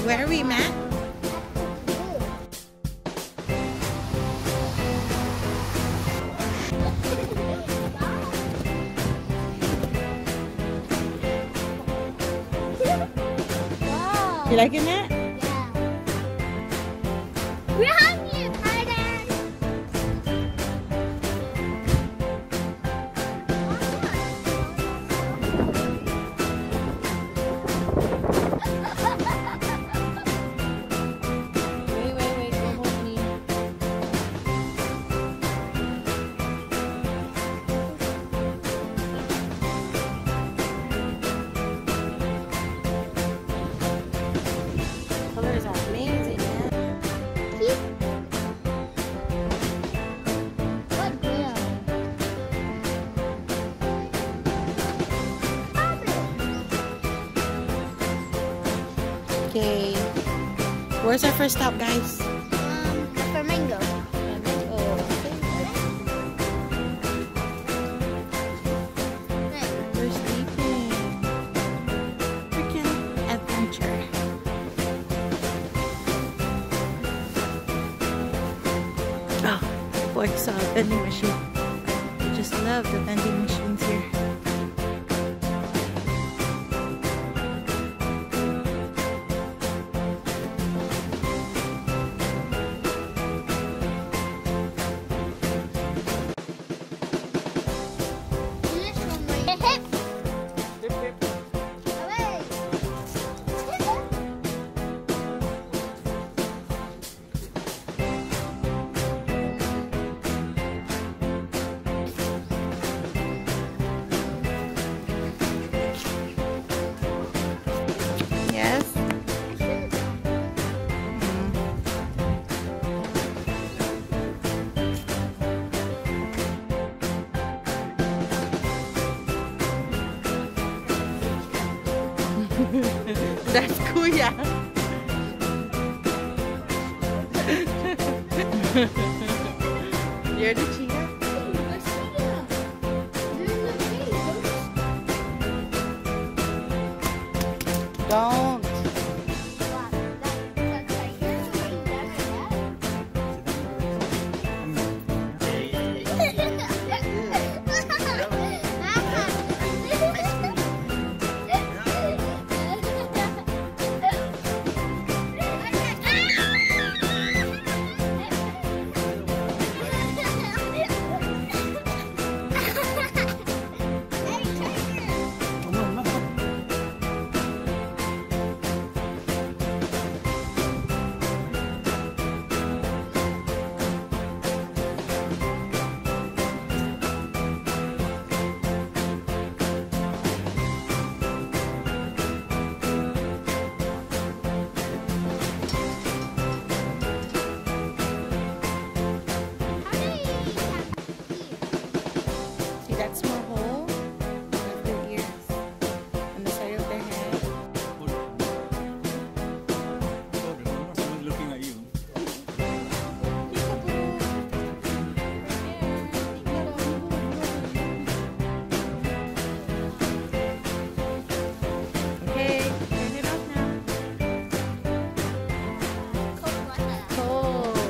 Where are we, Matt? Wow. You liking that? Yeah. We're hungry, Thailand. Wait, go hold me. Colors are amazing, man. What will? Okay. Where's our first stop, guys? The flamingo. We're sleeping. Freaking adventure. Oh, boy, saw a vending machine. I just love the vending machines here. Yes. That's Kuya. You're the cheetah? Don't. See that small hole? That's their ears on the side of their head. Someone's looking at you. Okay, turn it off now. Cold.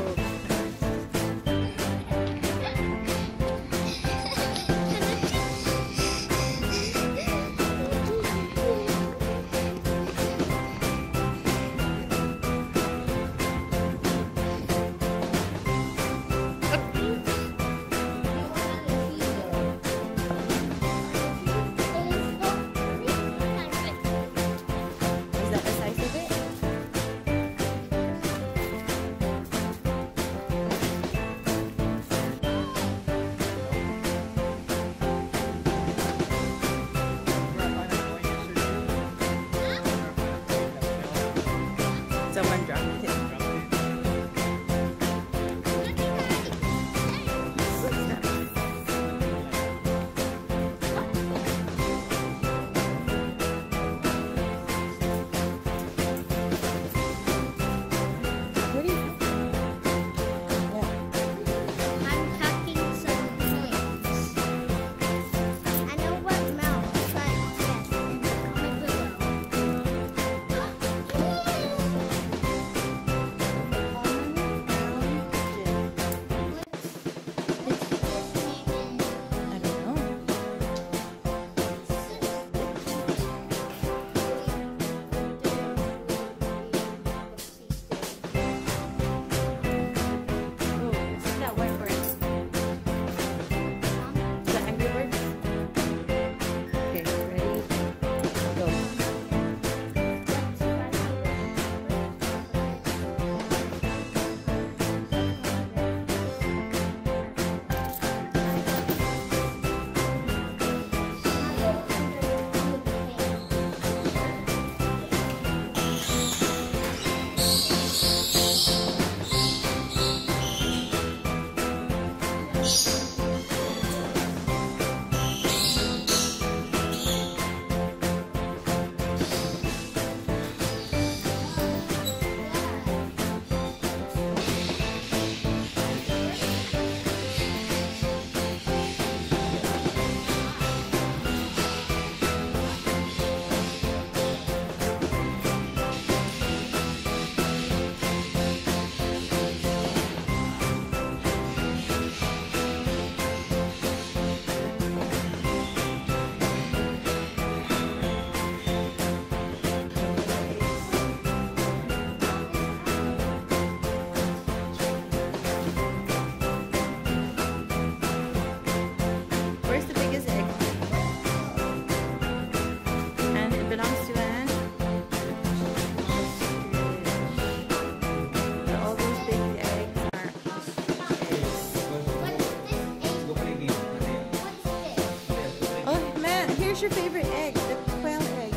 Where's your favorite egg? The quail egg.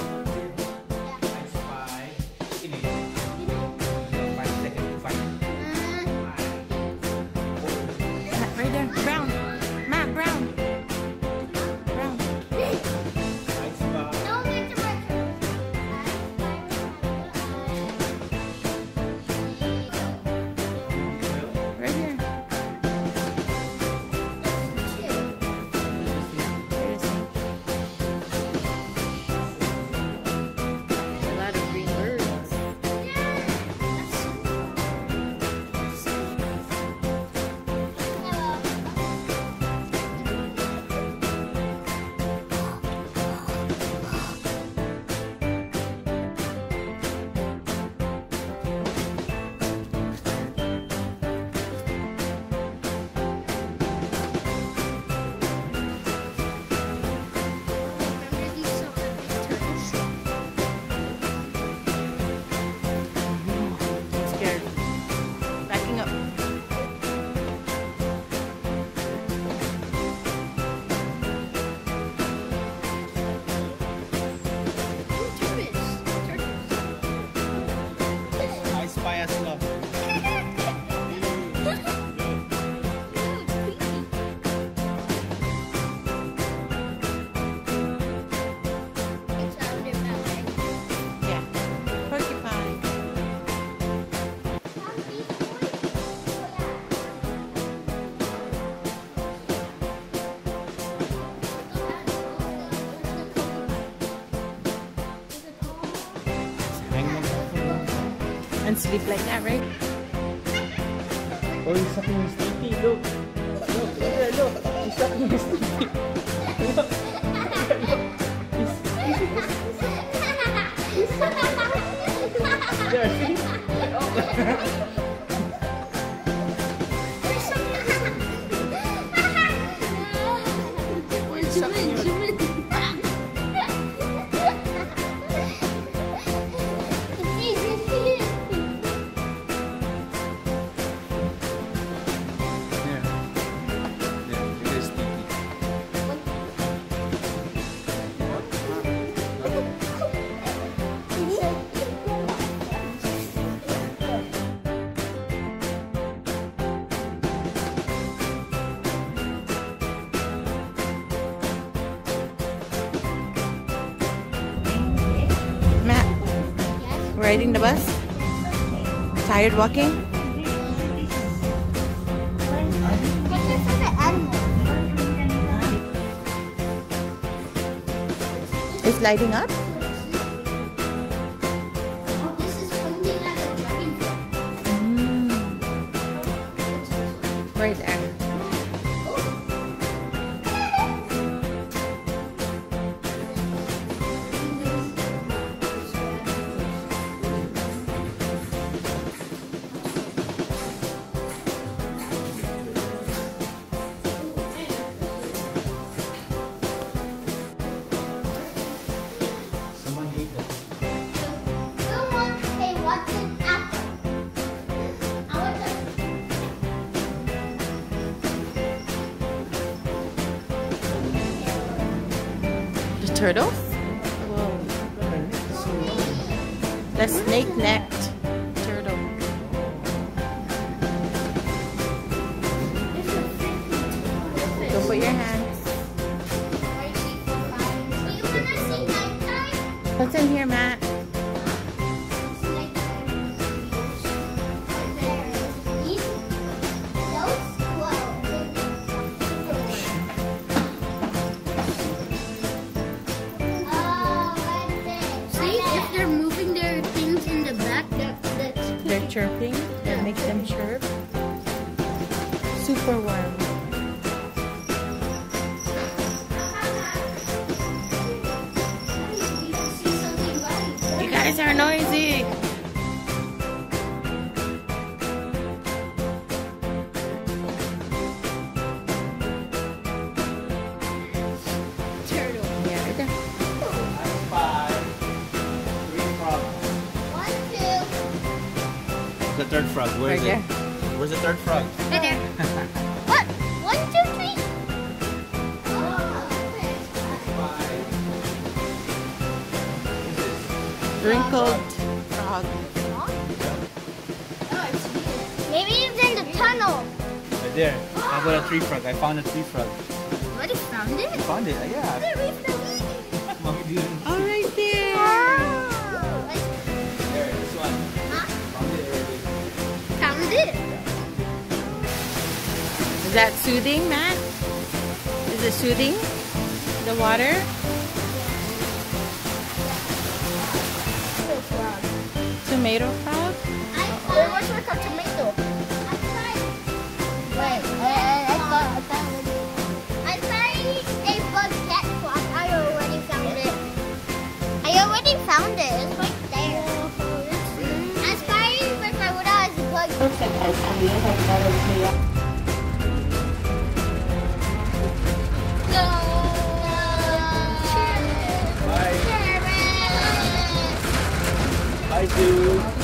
Right there. Brown. Matt, brown. Brown. Right here. There it is. A lot of green birds. I'm scared. Backing up. I spy a sloth. Yeah. Porcupine. And sleep like that, right? Oh, he's sucking his titty. Look. Look. He's sucking his titty. Look. There, see? Matt, riding the bus? Tired walking? It's lighting up? Right there. Someone ate it. The turtle? Whoa. The snake-necked turtle. Don't put your hands. What's in here, Matt? They're chirping. That makes them chirp. Super warm. You guys are noisy. Turtle. Yeah, right there. 3 frogs. 1, 2. The third frog. Where Right is there. it? Where's the third frog? Right there. What? 1, 2, 3. Oh, okay. Wrinkled frog. Maybe it's in the tunnel. Right there. How about a tree frog? I found a tree frog. Already found it? I found it. Yeah. Mommy didn't. Oh, right there. There, this one. Huh? Found it already. Found it? Is that soothing, Matt? Is it soothing? The water? Tomato frog? Where was like a tomato? Wait, I tried a bucket frog. I already found it. I already found it. It's right there. I'm sorry if I would have a bug. Bye, Sue.